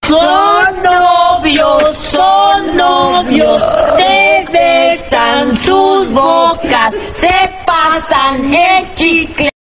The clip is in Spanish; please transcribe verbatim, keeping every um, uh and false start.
Son novios, son novios, se besan sus bocas, se pasan el chico.